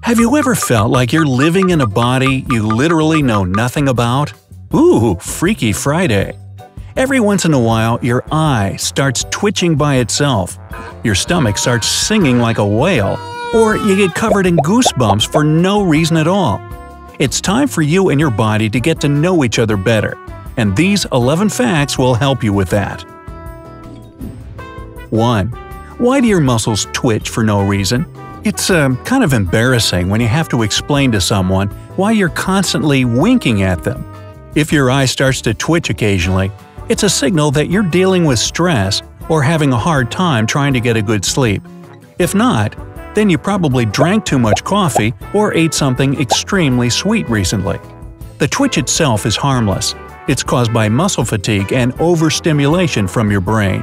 Have you ever felt like you're living in a body you literally know nothing about? Ooh, Freaky Friday! Every once in a while, your eye starts twitching by itself, your stomach starts singing like a whale, or you get covered in goosebumps for no reason at all. It's time for you and your body to get to know each other better, and these 11 facts will help you with that. 1. Why do your muscles twitch for no reason? It's kind of embarrassing when you have to explain to someone why you're constantly winking at them. If your eye starts to twitch occasionally, it's a signal that you're dealing with stress or having a hard time trying to get a good sleep. If not, then you probably drank too much coffee or ate something extremely sweet recently. The twitch itself is harmless. It's caused by muscle fatigue and overstimulation from your brain.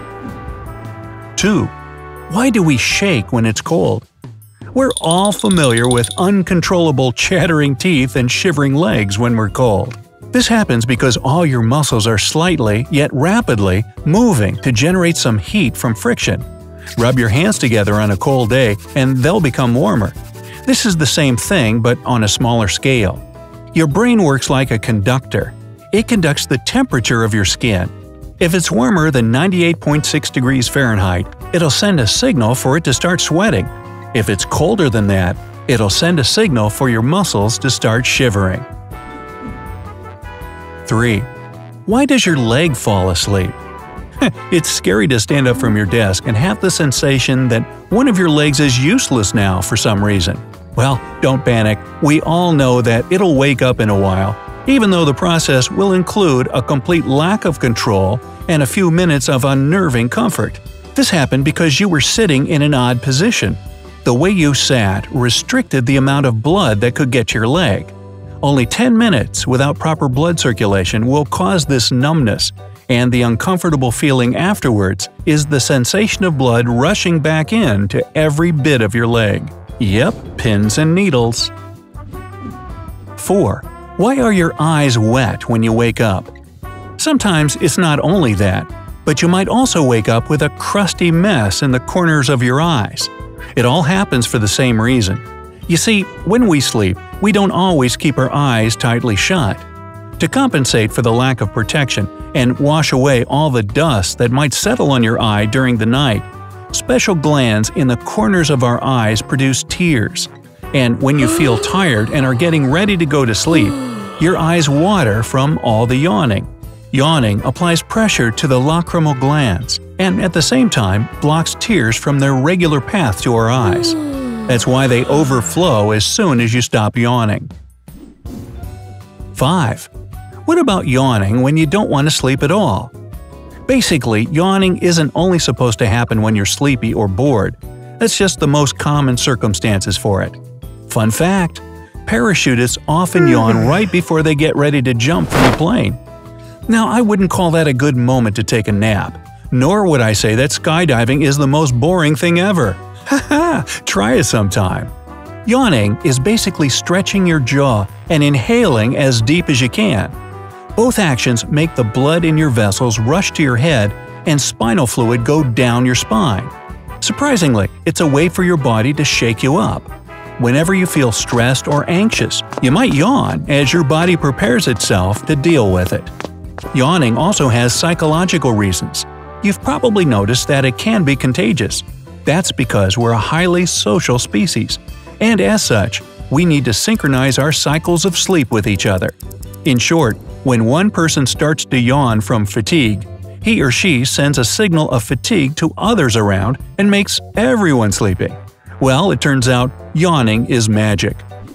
2. Why do we shake when it's cold? We're all familiar with uncontrollable chattering teeth and shivering legs when we're cold. This happens because all your muscles are slightly, yet rapidly, moving to generate some heat from friction. Rub your hands together on a cold day and they'll become warmer. This is the same thing but on a smaller scale. Your brain works like a conductor. It conducts the temperature of your skin. If it's warmer than 98.6 degrees Fahrenheit, it'll send a signal for it to start sweating. If it's colder than that, it'll send a signal for your muscles to start shivering. 3. Why does your leg fall asleep? It's scary to stand up from your desk and have the sensation that one of your legs is useless now for some reason. Well, don't panic. We all know that it'll wake up in a while, even though the process will include a complete lack of control and a few minutes of unnerving comfort. This happened because you were sitting in an odd position. The way you sat restricted the amount of blood that could get to your leg. Only 10 minutes without proper blood circulation will cause this numbness, and the uncomfortable feeling afterwards is the sensation of blood rushing back in to every bit of your leg. Yep, pins and needles. 4. Why are your eyes wet when you wake up? Sometimes it's not only that, but you might also wake up with a crusty mess in the corners of your eyes. It all happens for the same reason. You see, when we sleep, we don't always keep our eyes tightly shut. To compensate for the lack of protection and wash away all the dust that might settle on your eye during the night, special glands in the corners of our eyes produce tears. And when you feel tired and are getting ready to go to sleep, your eyes water from all the yawning. Yawning applies pressure to the lacrimal glands, and at the same time blocks tears from their regular path to our eyes. That's why they overflow as soon as you stop yawning. 5. What about yawning when you don't want to sleep at all? Basically, yawning isn't only supposed to happen when you're sleepy or bored. That's just the most common circumstances for it. Fun fact: parachutists often yawn right before they get ready to jump from a plane. Now, I wouldn't call that a good moment to take a nap, nor would I say that skydiving is the most boring thing ever. Haha, try it sometime. Yawning is basically stretching your jaw and inhaling as deep as you can. Both actions make the blood in your vessels rush to your head and spinal fluid go down your spine. Surprisingly, it's a way for your body to shake you up. Whenever you feel stressed or anxious, you might yawn as your body prepares itself to deal with it. Yawning also has psychological reasons. You've probably noticed that it can be contagious. That's because we're a highly social species, and as such, we need to synchronize our cycles of sleep with each other. In short, when one person starts to yawn from fatigue, he or she sends a signal of fatigue to others around and makes everyone sleepy. Well, it turns out yawning is magic.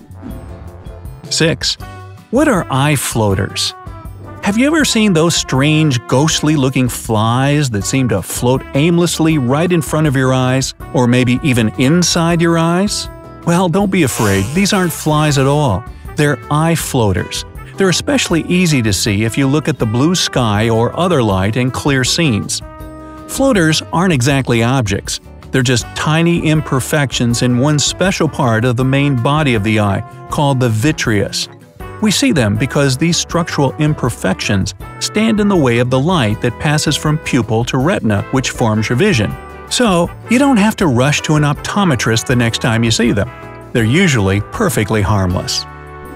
6. What are eye floaters? Have you ever seen those strange, ghostly-looking flies that seem to float aimlessly right in front of your eyes, or maybe even inside your eyes? Well, don't be afraid, these aren't flies at all. They're eye floaters. They're especially easy to see if you look at the blue sky or other light in clear scenes. Floaters aren't exactly objects. They're just tiny imperfections in one special part of the main body of the eye, called the vitreous. We see them because these structural imperfections stand in the way of the light that passes from pupil to retina, which forms your vision. So, you don't have to rush to an optometrist the next time you see them. They're usually perfectly harmless.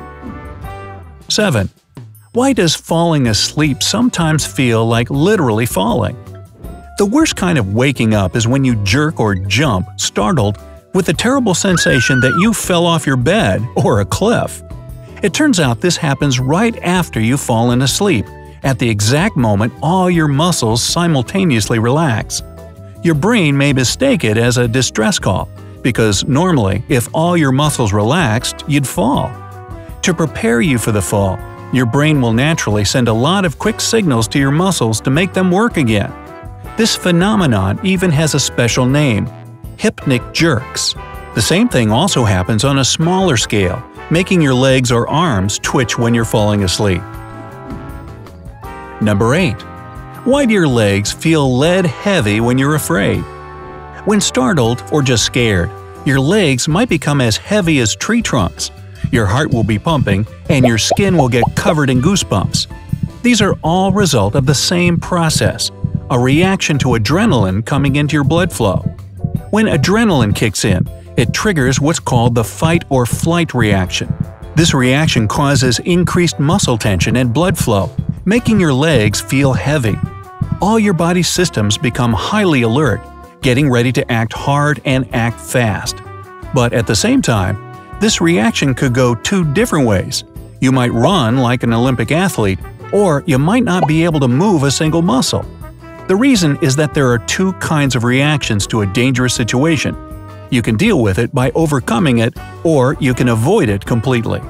7. Why does falling asleep sometimes feel like literally falling? The worst kind of waking up is when you jerk or jump, startled, with the terrible sensation that you fell off your bed or a cliff. It turns out this happens right after you've fallen asleep, at the exact moment all your muscles simultaneously relax. Your brain may mistake it as a distress call, because normally, if all your muscles relaxed, you'd fall. To prepare you for the fall, your brain will naturally send a lot of quick signals to your muscles to make them work again. This phenomenon even has a special name: hypnic jerks. The same thing also happens on a smaller scale, making your legs or arms twitch when you're falling asleep. Number 8. Why do your legs feel lead-heavy when you're afraid? When startled or just scared, your legs might become as heavy as tree trunks. Your heart will be pumping, and your skin will get covered in goosebumps. These are all result of the same process, a reaction to adrenalin coming into your blood flow. When adrenalin kicks in, it triggers what's called the fight or flight reaction. This reaction causes increased muscle tension and blood flow, making your legs feel heavy. All your body's systems become highly alert, getting ready to act hard and act fast. But at the same time, this reaction could go two different ways. You might run like an Olympic athlete, or you might not be able to move a single muscle. The reason is that there are two kinds of reactions to a dangerous situation. You can deal with it by overcoming it, or you can avoid it completely.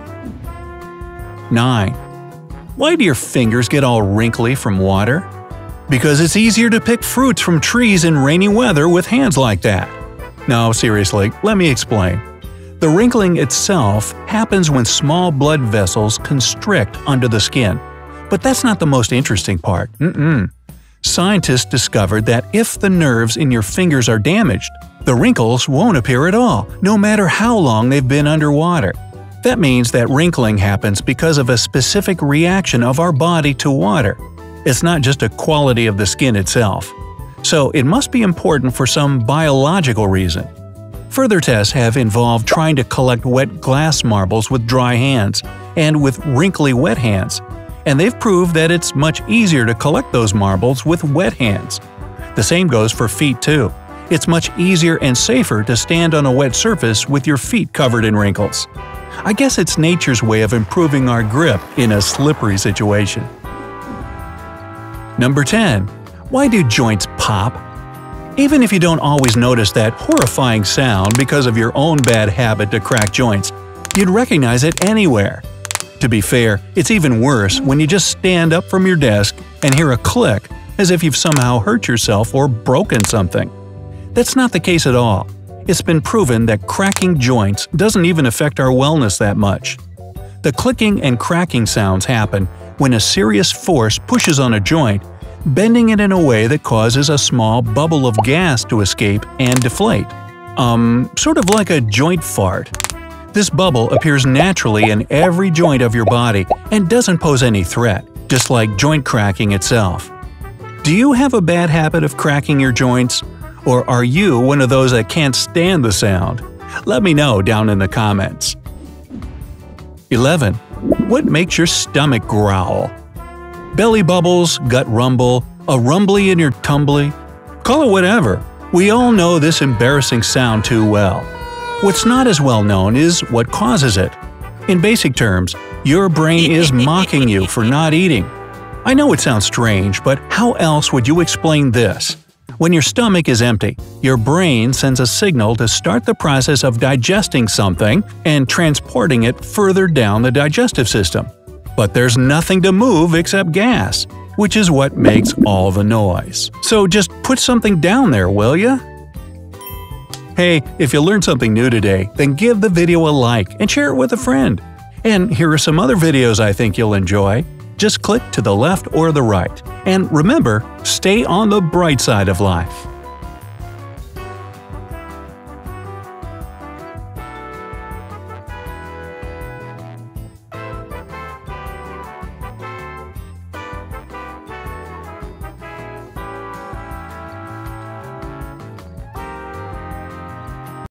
9. Why do your fingers get all wrinkly from water? Because it's easier to pick fruits from trees in rainy weather with hands like that. No, seriously, let me explain. The wrinkling itself happens when small blood vessels constrict under the skin. But that's not the most interesting part. Scientists discovered that if the nerves in your fingers are damaged, the wrinkles won't appear at all, no matter how long they've been underwater. That means that wrinkling happens because of a specific reaction of our body to water. It's not just a quality of the skin itself. So it must be important for some biological reason. Further tests have involved trying to collect wet glass marbles with dry hands and with wrinkly wet hands, and they've proved that it's much easier to collect those marbles with wet hands. The same goes for feet too. It's much easier and safer to stand on a wet surface with your feet covered in wrinkles. I guess it's nature's way of improving our grip in a slippery situation. Number 10. Why do joints pop? Even if you don't always notice that horrifying sound because of your own bad habit to crack joints, you'd recognize it anywhere. To be fair, it's even worse when you just stand up from your desk and hear a click as if you've somehow hurt yourself or broken something. That's not the case at all. It's been proven that cracking joints doesn't even affect our wellness that much. The clicking and cracking sounds happen when a serious force pushes on a joint, bending it in a way that causes a small bubble of gas to escape and deflate. Sort of like a joint fart. This bubble appears naturally in every joint of your body and doesn't pose any threat, just like joint cracking itself. Do you have a bad habit of cracking your joints? Or are you one of those that can't stand the sound? Let me know down in the comments. 11. What makes your stomach growl? Belly bubbles, gut rumble, a rumbly in your tumbly? Call it whatever. We all know this embarrassing sound too well. What's not as well known is what causes it. In basic terms, your brain is mocking you for not eating. I know it sounds strange, but how else would you explain this? When your stomach is empty, your brain sends a signal to start the process of digesting something and transporting it further down the digestive system. But there's nothing to move except gas, which is what makes all the noise. So just put something down there, will ya? Hey, if you learned something new today, then give the video a like and share it with a friend. And here are some other videos I think you'll enjoy. Just click to the left or the right. And remember, stay on the bright side of life.